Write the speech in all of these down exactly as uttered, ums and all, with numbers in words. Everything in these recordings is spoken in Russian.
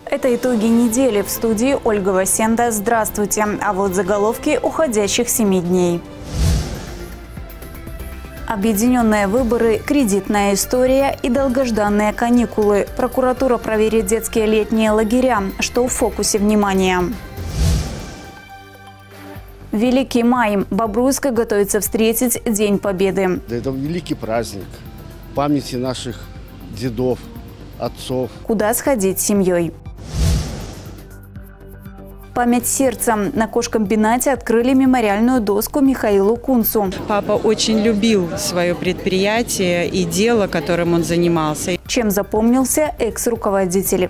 Это итоги недели. В студии Ольга Васенда. Здравствуйте. А вот заголовки уходящих семи дней. Объединенные выборы, кредитная история и долгожданные каникулы. Прокуратура проверит детские летние лагеря, что в фокусе внимания. Великий май. Бобруйска готовится встретить День Победы. Это великий праздник памяти наших дедов, отцов. Куда сходить с семьей? Память сердца. На кожкомбинате открыли мемориальную доску Михаилу Кунцу. Папа очень любил свое предприятие и дело, которым он занимался. Чем запомнился экс-руководитель?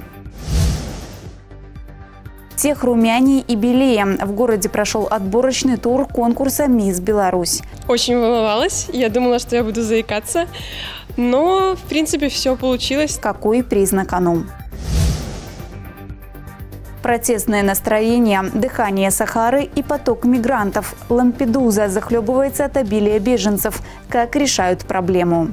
Тех румяней и белее. В городе прошел отборочный тур конкурса «Мисс Беларусь». Очень волновалась. Я думала, что я буду заикаться. Но, в принципе, все получилось. Какой приз на кону? Протестное настроение, дыхание Сахары и поток мигрантов. Лампедуза захлебывается от обилия беженцев. Как решают проблему?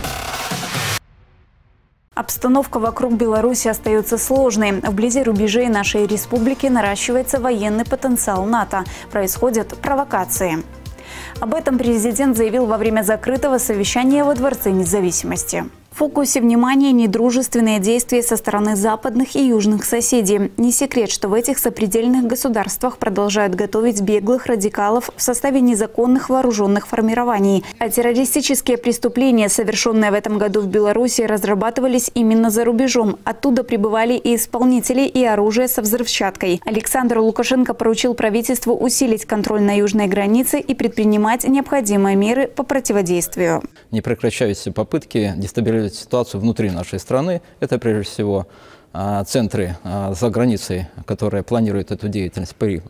Обстановка вокруг Беларуси остается сложной. Вблизи рубежей нашей республики наращивается военный потенциал НАТО. Происходят провокации. Об этом президент заявил во время закрытого совещания во Дворце независимости. В фокусе внимания недружественные действия со стороны западных и южных соседей. Не секрет, что в этих сопредельных государствах продолжают готовить беглых радикалов в составе незаконных вооруженных формирований. А террористические преступления, совершенные в этом году в Беларуси, разрабатывались именно за рубежом. Оттуда прибывали и исполнители, и оружие со взрывчаткой. Александр Лукашенко поручил правительству усилить контроль на южной границе и предпринимать необходимые меры по противодействию. Не прекращаются попытки дестабилизировать ситуацию внутри нашей страны. Это прежде всего центры за границей, которые планируют эту деятельность при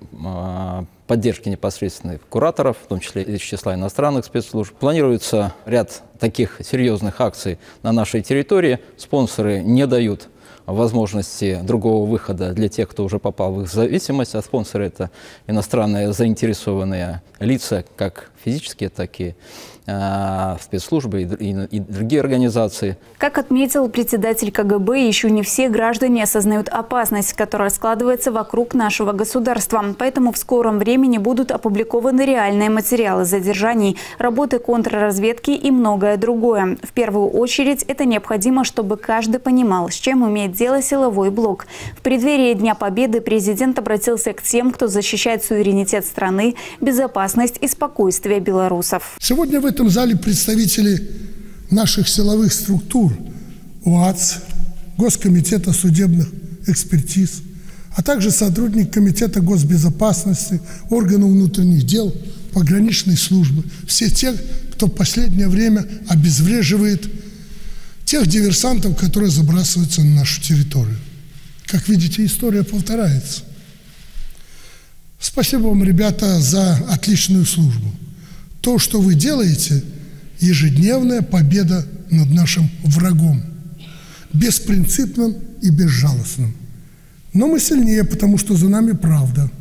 поддержке непосредственных кураторов, в том числе из числа иностранных спецслужб. Планируется ряд таких серьезных акций на нашей территории. Спонсоры не дают возможности другого выхода для тех, кто уже попал в их зависимость. А спонсоры – это иностранные заинтересованные лица, как физические, так и э, спецслужбы и, и, и другие организации. Как отметил председатель ка гэ бэ, еще не все граждане осознают опасность, которая складывается вокруг нашего государства. Поэтому в скором времени будут опубликованы реальные материалы задержаний, работы контрразведки и многое другое. В первую очередь это необходимо, чтобы каждый понимал, с чем имеет дело силовой блок. В преддверии Дня Победы президент обратился к тем, кто защищает суверенитет страны, безопасность и спокойствие белорусов. Сегодня в этом зале представители наших силовых структур, УАЦ, Госкомитета судебных экспертиз, а также сотрудник Комитета госбезопасности, органов внутренних дел, пограничной службы. Все те, кто в последнее время обезвреживает тех диверсантов, которые забрасываются на нашу территорию. Как видите, история повторяется. Спасибо вам, ребята, за отличную службу. То, что вы делаете, ежедневная победа над нашим врагом. Беспринципным и безжалостным. Но мы сильнее, потому что за нами правда.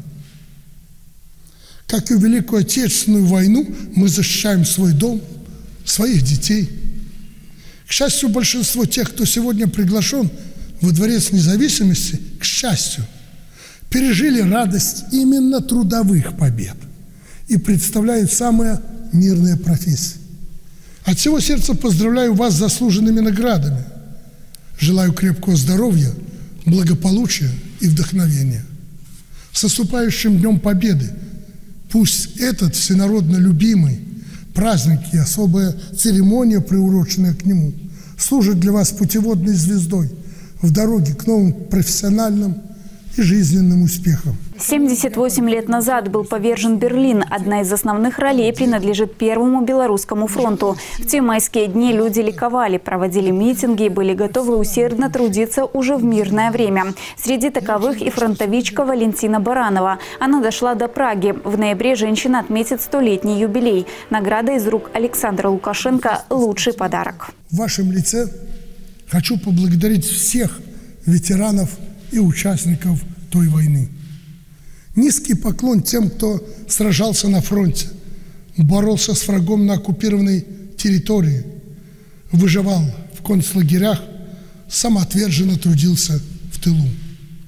Как и в Великую Отечественную войну, мы защищаем свой дом, своих детей. К счастью, большинство тех, кто сегодня приглашен во Дворец независимости, к счастью, пережили радость именно трудовых побед и представляют самые мирные профессии. От всего сердца поздравляю вас с заслуженными наградами. Желаю крепкого здоровья, благополучия и вдохновения. С наступающим Днем Победы! Пусть этот всенародно любимый праздник и особая церемония, приуроченная к нему, служит для вас путеводной звездой в дороге к новым профессиональным и жизненным успехам. семьдесят восемь лет назад был повержен Берлин. Одна из основных ролей принадлежит Первому Белорусскому фронту. В те майские дни люди ликовали, проводили митинги и были готовы усердно трудиться уже в мирное время. Среди таковых и фронтовичка Валентина Баранова. Она дошла до Праги. В ноябре женщина отметит столетний юбилей. Награда из рук Александра Лукашенко – лучший подарок. В вашем лице хочу поблагодарить всех ветеранов и участников той войны. Низкий поклон тем, кто сражался на фронте, боролся с врагом на оккупированной территории, выживал в концлагерях, самоотверженно трудился в тылу.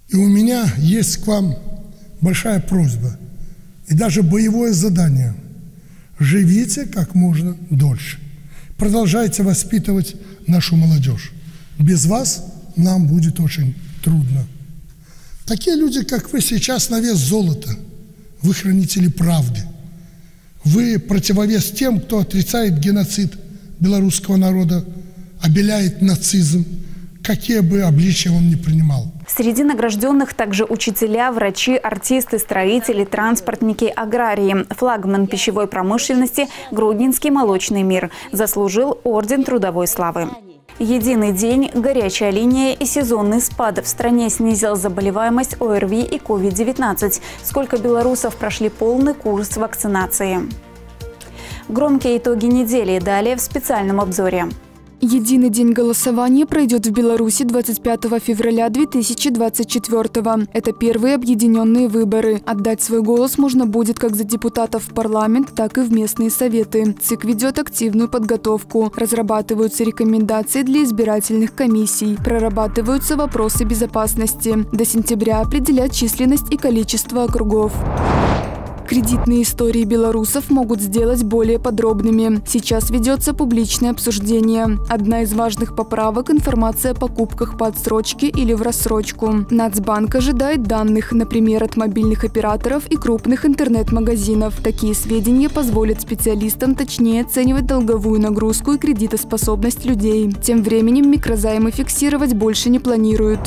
И у меня есть к вам большая просьба и даже боевое задание. Живите как можно дольше. Продолжайте воспитывать нашу молодежь. Без вас нам будет очень трудно. Такие люди, как вы, сейчас на вес золота. Вы хранители правды. Вы противовес тем, кто отрицает геноцид белорусского народа, обеляет нацизм, какие бы обличия он ни принимал. Среди награжденных также учителя, врачи, артисты, строители, транспортники, аграрии. Флагман пищевой промышленности Гродненский молочный мир заслужил орден Трудовой славы. Единый день, горячая линия и сезонный спад. В стране снизил заболеваемость О Р Ви и ковид девятнадцать. Сколько белорусов прошли полный курс вакцинации? Громкие итоги недели. Далее в специальном обзоре. Единый день голосования пройдет в Беларуси двадцать пятого февраля две тысячи двадцать четвёртого. Это первые объединенные выборы. Отдать свой голос можно будет как за депутатов в парламент, так и в местные советы. ЦИК ведет активную подготовку. Разрабатываются рекомендации для избирательных комиссий. Прорабатываются вопросы безопасности. До сентября определят численность и количество округов. Кредитные истории белорусов могут сделать более подробными. Сейчас ведется публичное обсуждение. Одна из важных поправок – информация о покупках по отсрочке или в рассрочку. Нацбанк ожидает данных, например, от мобильных операторов и крупных интернет-магазинов. Такие сведения позволят специалистам точнее оценивать долговую нагрузку и кредитоспособность людей. Тем временем микрозаймы фиксировать больше не планируют.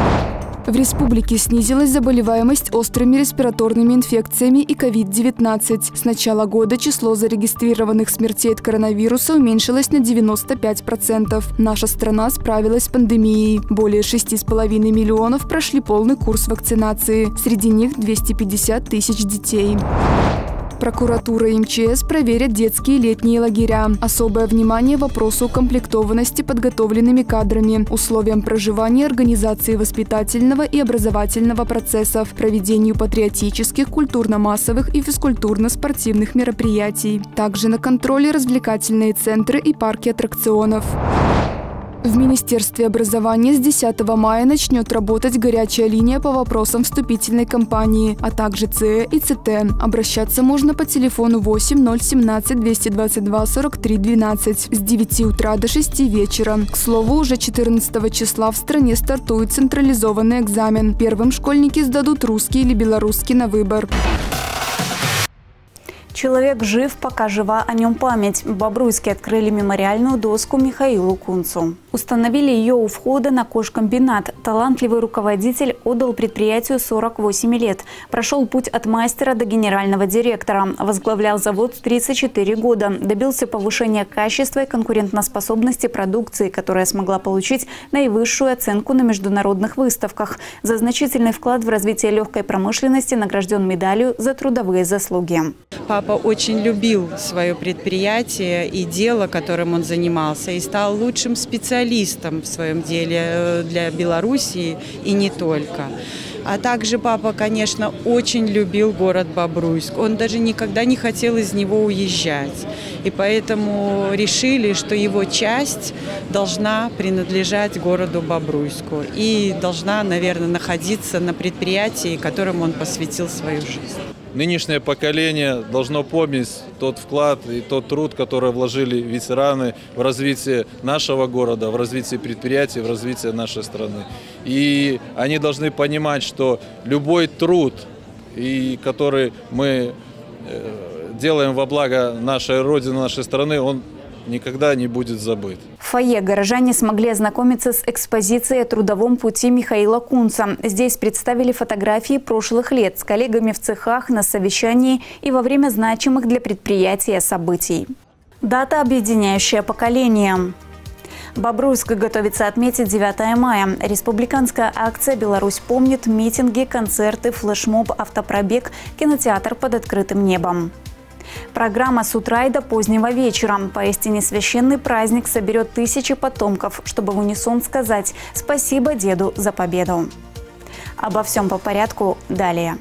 В республике снизилась заболеваемость острыми респираторными инфекциями и ковид девятнадцать. С начала года число зарегистрированных смертей от коронавируса уменьшилось на девяносто пять процентов. Наша страна справилась с пандемией. Более шести с половиной миллионов прошли полный курс вакцинации. Среди них двести пятьдесят тысяч детей. Прокуратура и Эм Че Эс проверят детские летние лагеря. Особое внимание вопросу укомплектованности подготовленными кадрами, условиям проживания, организации воспитательного и образовательного процессов, проведению патриотических, культурно-массовых и физкультурно-спортивных мероприятий. Также на контроле развлекательные центры и парки аттракционов. В Министерстве образования с десятого мая начнет работать горячая линия по вопросам вступительной кампании, а также Цэ Э и Цэ Тэ. Обращаться можно по телефону восемь ноль семнадцать двести двадцать два сорок три двенадцать с девяти утра до шести вечера. К слову, уже четырнадцатого числа в стране стартует централизованный экзамен. Первым школьники сдадут русский или белорусский на выбор. Человек жив, пока жива о нем память. В Бобруйске открыли мемориальную доску Михаилу Кунцу. Установили ее у входа на кожкомбинат. Талантливый руководитель отдал предприятию сорок восемь лет. Прошел путь от мастера до генерального директора. Возглавлял завод в тридцать четыре года. Добился повышения качества и конкурентоспособности продукции, которая смогла получить наивысшую оценку на международных выставках. За значительный вклад в развитие легкой промышленности награжден медалью за трудовые заслуги. Папа очень любил свое предприятие и дело, которым он занимался, и стал лучшим специалистом в своем деле для Белоруссии и не только. А также папа, конечно, очень любил город Бобруйск. Он даже никогда не хотел из него уезжать. И поэтому решили, что его часть должна принадлежать городу Бобруйску и должна, наверное, находиться на предприятии, которому он посвятил свою жизнь. Нынешнее поколение должно помнить тот вклад и тот труд, который вложили ветераны в развитие нашего города, в развитие предприятий, в развитие нашей страны. И они должны понимать, что любой труд, и который мы делаем во благо нашей Родины, нашей страны, он никогда не будет забыт. В фойе горожане смогли ознакомиться с экспозицией о трудовом пути Михаила Кунца. Здесь представили фотографии прошлых лет с коллегами в цехах, на совещании и во время значимых для предприятия событий. Дата, объединяющая поколение. Бобруйск готовится отметить девятое мая. Республиканская акция «Беларусь помнит», митинги, концерты, флешмоб, автопробег, кинотеатр под открытым небом. Программа с утра и до позднего вечера. Поистине священный праздник соберет тысячи потомков, чтобы в унисон сказать «Спасибо деду за победу». Обо всем по порядку далее.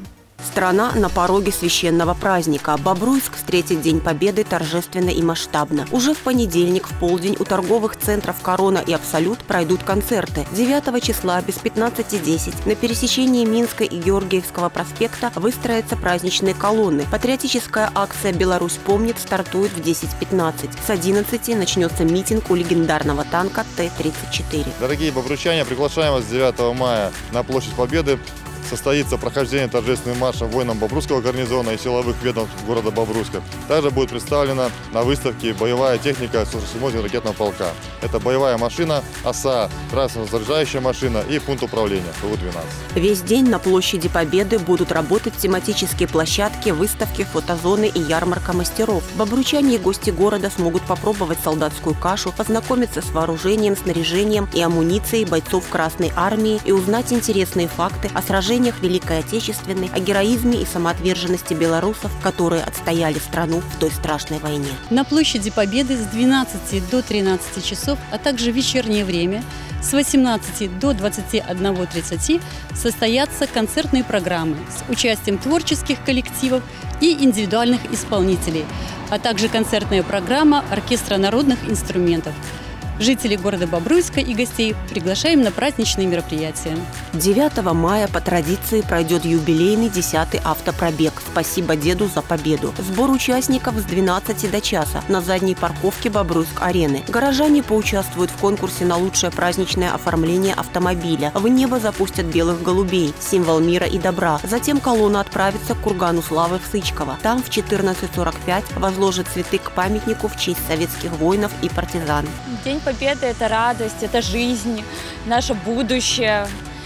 Страна на пороге священного праздника. Бобруйск встретит День Победы торжественно и масштабно. Уже в понедельник в полдень у торговых центров «Корона» и «Абсолют» пройдут концерты. девятого числа без пятнадцати десять на пересечении Минска и Георгиевского проспекта выстроятся праздничные колонны. Патриотическая акция «Беларусь помнит» стартует в десять пятнадцать. С одиннадцати начнется митинг у легендарного танка Т тридцать четыре. Дорогие бобруйчане, приглашаем вас девятого мая на площадь Победы. Состоится прохождение торжественным маршем воинам Бобруйского гарнизона и силовых ведомств города Бобруйска. Также будет представлена на выставке боевая техника сорок седьмого ракетного полка. Это боевая машина, ОСА, трассово-заряжающая машина и пункт управления Ту двенадцать. Весь день на площади Победы будут работать тематические площадки, выставки, фотозоны и ярмарка мастеров. Бобруйчане и гости города смогут попробовать солдатскую кашу, познакомиться с вооружением, снаряжением и амуницией бойцов Красной Армии и узнать интересные факты о сражениях Великой Отечественной, о героизме и самоотверженности белорусов, которые отстояли страну в той страшной войне. На площади Победы с двенадцати до тринадцати часов, а также в вечернее время с восемнадцати до двадцати одного тридцати состоятся концертные программы с участием творческих коллективов и индивидуальных исполнителей, а также концертная программа оркестра народных инструментов. Жителей города Бобруйска и гостей приглашаем на праздничные мероприятия. девятого мая по традиции пройдет юбилейный десятый автопробег «Спасибо деду за победу». Сбор участников с двенадцати до часа на задней парковке Бобруйск-арены. Горожане поучаствуют в конкурсе на лучшее праздничное оформление автомобиля. В небо запустят белых голубей, символ мира и добра. Затем колонна отправится к кургану славы в Сычково. Там в четырнадцать сорок пять возложат цветы к памятнику в честь советских воинов и партизан. День Победы – это радость, это жизнь, наше будущее.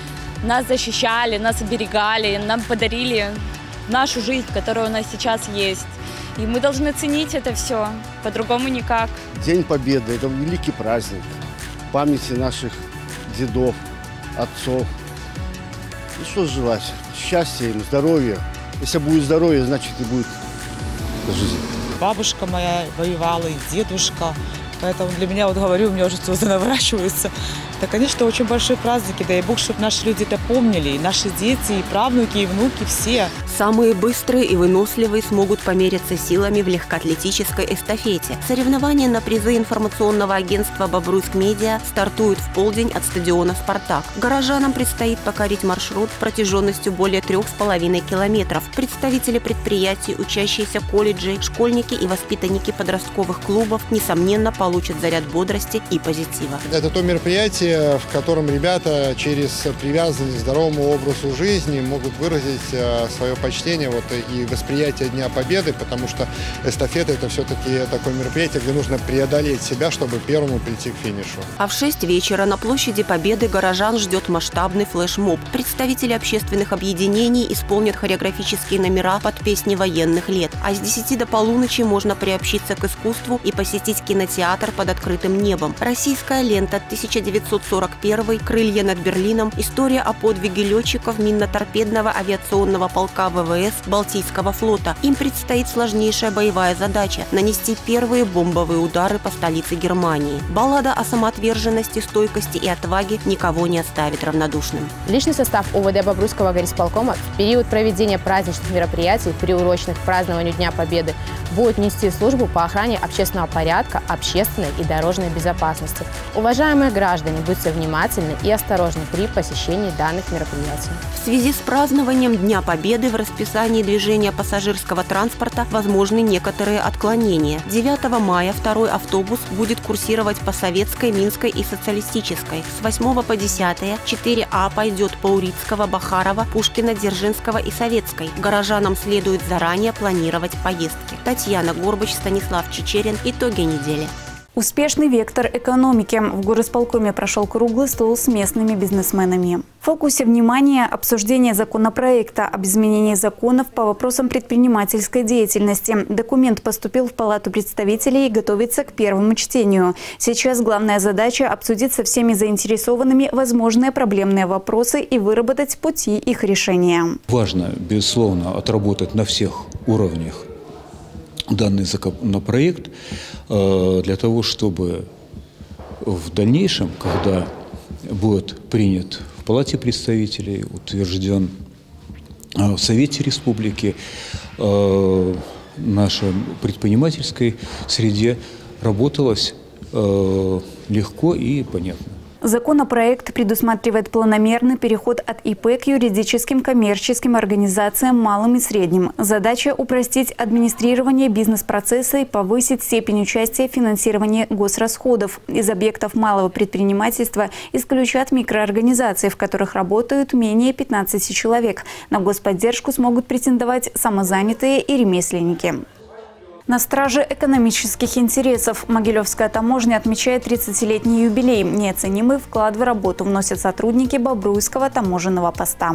Нас защищали, нас оберегали, нам подарили нашу жизнь, которая у нас сейчас есть. И мы должны ценить это все, по-другому никак. День Победы – это великий праздник памяти наших дедов, отцов. И что желать? Счастья им, здоровья. Если будет здоровье, значит и будет жизнь. Бабушка моя воевала, и дедушка. Поэтому для меня, вот говорю, у меня уже слезы наворачиваются. Это, конечно, очень большой праздник. И дай Бог, чтобы наши люди это помнили. И наши дети, и правнуки, и внуки, все. Самые быстрые и выносливые смогут помериться силами в легкоатлетической эстафете. Соревнования на призы информационного агентства «Бобруйск Медиа» стартуют в полдень от стадиона «Спартак». Горожанам предстоит покорить маршрут протяженностью более трех с половиной километров. Представители предприятий, учащиеся колледжей, школьники и воспитанники подростковых клубов, несомненно, получат заряд бодрости и позитива. Это то мероприятие, в котором ребята через привязанность к здоровому образу жизни могут выразить свое почтение вот, и восприятие Дня Победы, потому что эстафета – это все-таки такое мероприятие, где нужно преодолеть себя, чтобы первому прийти к финишу. А в шесть вечера на площади Победы горожан ждет масштабный флешмоб. Представители общественных объединений исполнят хореографические номера под песни военных лет. А с десяти до полуночи можно приобщиться к искусству и посетить кинотеатр под открытым небом. Российская лента тысяча девятьсот сорок первый, «Крылья над Берлином», история о подвиге летчиков минно-торпедного авиационного полка ВВС Балтийского флота. Им предстоит сложнейшая боевая задача – нанести первые бомбовые удары по столице Германии. Баллада о самоотверженности, стойкости и отваге никого не оставит равнодушным. Личный состав УВД Бобруйского горисполкома в период проведения праздничных мероприятий, приуроченных к празднованию Дня Победы, будет нести службу по охране общественного порядка, общественной и дорожной безопасности. Уважаемые граждане, будьте внимательны и осторожны при посещении данных мероприятий. В связи с празднованием Дня Победы в расписании движения пассажирского транспорта возможны некоторые отклонения. девятого мая второй автобус будет курсировать по Советской, Минской и Социалистической. С восьмого по десятое четыре А пойдет по Урицкого, Бахарова, Пушкина, Дзержинского и Советской. Горожанам следует заранее планировать поездки. Татьяна Горбач, Станислав Чечерин. Итоги недели. Успешный вектор экономики. В горисполкоме прошел круглый стол с местными бизнесменами. В фокусе внимания обсуждение законопроекта об изменении законов по вопросам предпринимательской деятельности. Документ поступил в Палату представителей и готовится к первому чтению. Сейчас главная задача – обсудить со всеми заинтересованными возможные проблемные вопросы и выработать пути их решения. Важно, безусловно, отработать на всех уровнях данный законопроект для того, чтобы в дальнейшем, когда будет принят в Палате представителей, утвержден в Совете Республики, в нашей предпринимательской среде работалось легко и понятно. Законопроект предусматривает планомерный переход от И П к юридическим коммерческим организациям малым и средним. Задача – упростить администрирование бизнес-процесса и повысить степень участия в финансировании госрасходов. Из объектов малого предпринимательства исключат микроорганизации, в которых работают менее пятнадцати человек. На господдержку смогут претендовать самозанятые и ремесленники. На страже экономических интересов Могилевская таможня отмечает тридцатилетний юбилей. Неоценимый вклад в работу вносят сотрудники Бобруйского таможенного поста.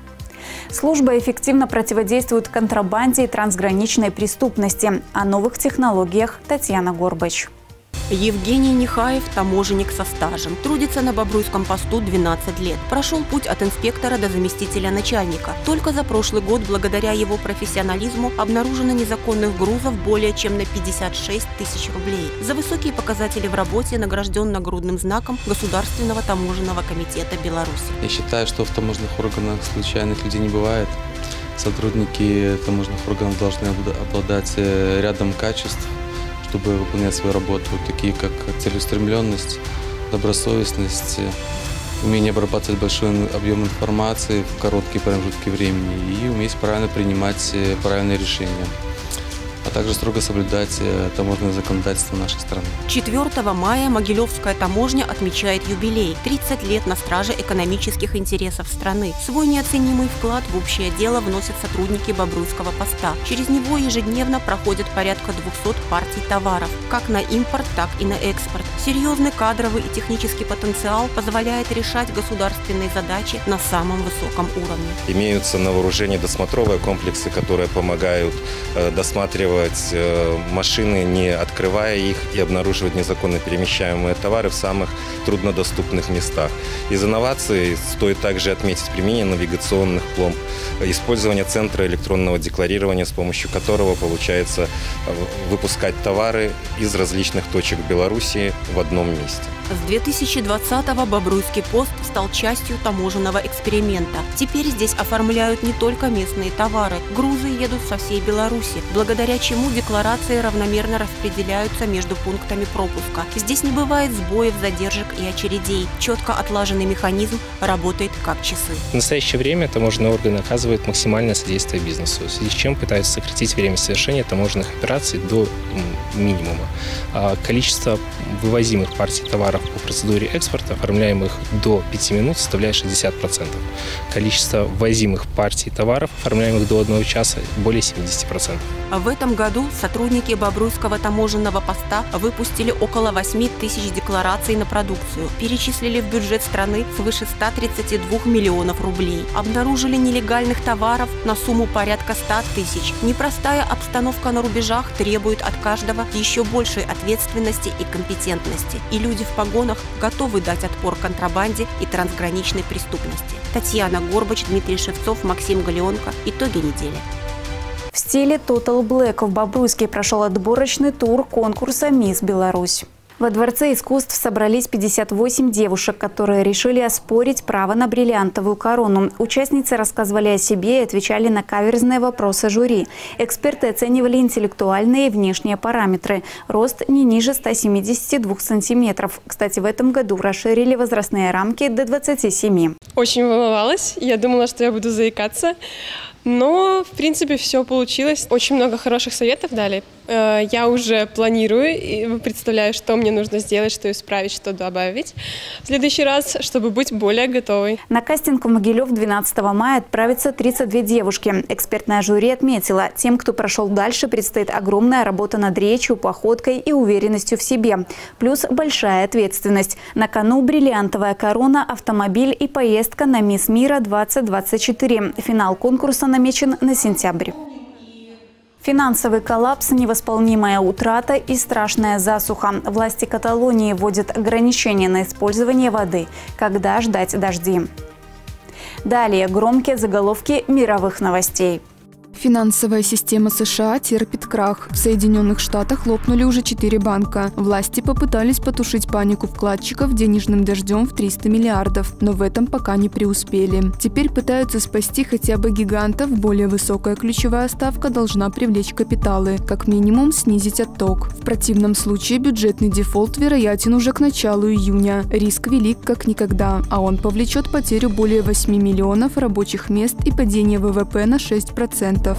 Служба эффективно противодействует контрабанде и трансграничной преступности. О новых технологиях Татьяна Горбач. Евгений Нехаев – таможенник со стажем. Трудится на Бобруйском посту двенадцать лет. Прошел путь от инспектора до заместителя начальника. Только за прошлый год, благодаря его профессионализму, обнаружено незаконных грузов более чем на пятьдесят шесть тысяч рублей. За высокие показатели в работе награжден нагрудным знаком Государственного таможенного комитета Беларуси. Я считаю, что в таможенных органах случайных людей не бывает. Сотрудники таможенных органов должны обладать рядом качеств, чтобы выполнять свою работу, такие как целеустремленность, добросовестность, умение обрабатывать большой объем информации в короткие промежутки времени и уметь правильно принимать правильные решения, а также строго соблюдать таможенное законодательство нашей страны. четвёртого мая Могилевская таможня отмечает юбилей – тридцать лет на страже экономических интересов страны. Свой неоценимый вклад в общее дело вносят сотрудники Бобруйского поста. Через него ежедневно проходит порядка двухсот партий товаров, как на импорт, так и на экспорт. Серьезный кадровый и технический потенциал позволяет решать государственные задачи на самом высоком уровне. Имеются на вооружении досмотровые комплексы, которые помогают э, досматривать машины, не открывая их, и обнаруживать незаконно перемещаемые товары в самых труднодоступных местах. Из инноваций стоит также отметить применение навигационных пломб, использование центра электронного декларирования, с помощью которого получается выпускать товары из различных точек Беларуси в одном месте. С две тысячи двадцатого Бобруйский пост стал частью таможенного эксперимента. Теперь здесь оформляют не только местные товары. Грузы едут со всей Беларуси, благодаря чему декларации равномерно распределяются между пунктами пропуска. Здесь не бывает сбоев, задержек и очередей. Четко отлаженный механизм работает как часы. В настоящее время таможенные органы оказывают максимальное содействие бизнесу, в связи с чем пытаются сократить время совершения таможенных операций до минимума. А количество вывозимых партий товаров по процедуре экспорта, оформляемых до пяти минут, составляет шестьдесят процентов. Количество ввозимых партий товаров, оформляемых до одного часа, более семидесяти процентов. В этом году сотрудники Бобруйского таможенного поста выпустили около восьми тысяч деклараций на продукцию, перечислили в бюджет страны свыше ста тридцати двух миллионов рублей, обнаружили нелегальных товаров на сумму порядка ста тысяч. Непростая обстановка на рубежах требует от каждого еще большей ответственности и компетентности, и люди в погонах готовы дать отпор контрабанде и трансграничной преступности. Татьяна Горбач, Дмитрий Шевцов, Максим Галеонко. Итоги недели. В стиле Total Black в Бобруйске прошел отборочный тур конкурса «Мисс Беларусь». Во Дворце искусств собрались пятьдесят восемь девушек, которые решили оспорить право на бриллиантовую корону. Участницы рассказывали о себе и отвечали на каверзные вопросы жюри. Эксперты оценивали интеллектуальные и внешние параметры. Рост не ниже ста семидесяти двух сантиметров. Кстати, в этом году расширили возрастные рамки до двадцати семи. Очень волновалась. Я думала, что я буду заикаться. Но, в принципе, все получилось. Очень много хороших советов дали. Я уже планирую и представляю, что мне нужно сделать, что исправить, что добавить в следующий раз, чтобы быть более готовой. На кастинг в Могилев двенадцатого мая отправятся тридцать две девушки. Экспертное жюри отметило, тем, кто прошел дальше, предстоит огромная работа над речью, походкой и уверенностью в себе. Плюс большая ответственность. На кону бриллиантовая корона, автомобиль и поездка на Мисс Мира двадцать двадцать четыре. Финал конкурса намечен на сентябрь. Финансовый коллапс, невосполнимая утрата и страшная засуха. Власти Каталонии вводят ограничения на использование воды. Когда ждать дожди? Далее громкие заголовки мировых новостей. Финансовая система США терпит крах. В Соединенных Штатах лопнули уже четыре банка. Власти попытались потушить панику вкладчиков денежным дождем в триста миллиардов, но в этом пока не преуспели. Теперь пытаются спасти хотя бы гигантов. Более высокая ключевая ставка должна привлечь капиталы, как минимум снизить отток. В противном случае бюджетный дефолт вероятен уже к началу июня. Риск велик как никогда, а он повлечет потерю более восьми миллионов рабочих мест и падение вэ вэ пэ на шесть процентов.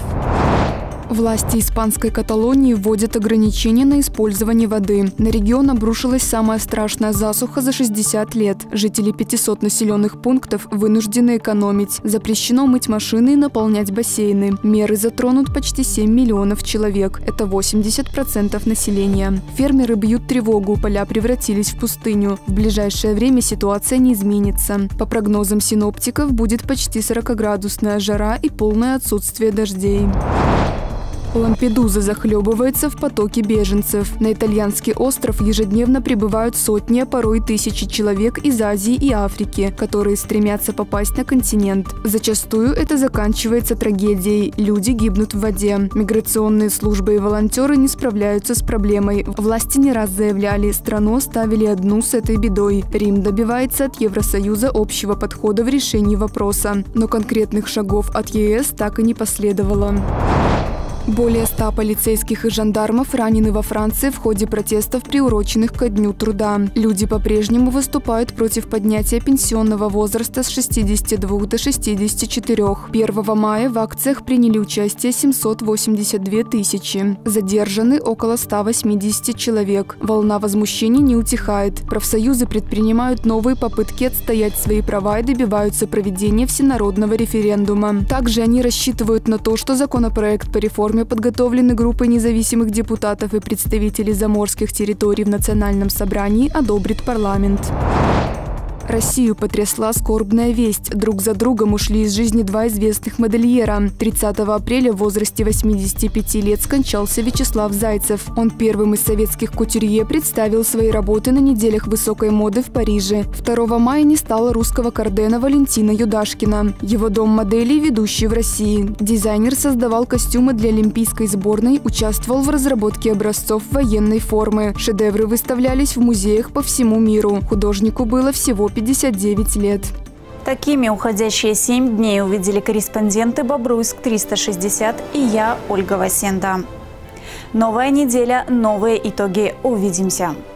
Власти испанской Каталонии вводят ограничения на использование воды. На регион обрушилась самая страшная засуха за шестьдесят лет. Жители пятисот населенных пунктов вынуждены экономить. Запрещено мыть машины и наполнять бассейны. Меры затронут почти семь миллионов человек. Это восемьдесят процентов населения. Фермеры бьют тревогу, поля превратились в пустыню. В ближайшее время ситуация не изменится. По прогнозам синоптиков, будет почти сорокаградусная жара и полное отсутствие дождей. Лампедуза захлебывается в потоке беженцев. На итальянский остров ежедневно прибывают сотни, а порой тысячи человек из Азии и Африки, которые стремятся попасть на континент. Зачастую это заканчивается трагедией. Люди гибнут в воде. Миграционные службы и волонтеры не справляются с проблемой. Власти не раз заявляли, страну оставили одну с этой бедой. Рим добивается от Евросоюза общего подхода в решении вопроса. Но конкретных шагов от е эс так и не последовало. Более ста полицейских и жандармов ранены во Франции в ходе протестов, приуроченных ко Дню труда. Люди по-прежнему выступают против поднятия пенсионного возраста с шестидесяти двух до шестидесяти четырёх. первого мая в акциях приняли участие семьсот восемьдесят две тысячи. Задержаны около ста восьмидесяти человек. Волна возмущений не утихает. Профсоюзы предпринимают новые попытки отстоять свои права и добиваются проведения всенародного референдума. Также они рассчитывают на то, что законопроект по реформе, подготовленный группой независимых депутатов и представителей заморских территорий в Национальном собрании, одобрит парламент. Россию потрясла скорбная весть. Друг за другом ушли из жизни два известных модельера. тридцатого апреля в возрасте восьмидесяти пяти лет скончался Вячеслав Зайцев. Он первым из советских кутюрье представил свои работы на неделях высокой моды в Париже. второго мая не стало русского кардена Валентина Юдашкина. Его дом моделей ведущий в России. Дизайнер создавал костюмы для олимпийской сборной, участвовал в разработке образцов военной формы. Шедевры выставлялись в музеях по всему миру. Художнику было всего пятьдесят девять лет. Такими уходящие семь дней увидели корреспонденты Бобруйск триста шестьдесят и я, Ольга Васенда. Новая неделя, новые итоги. Увидимся!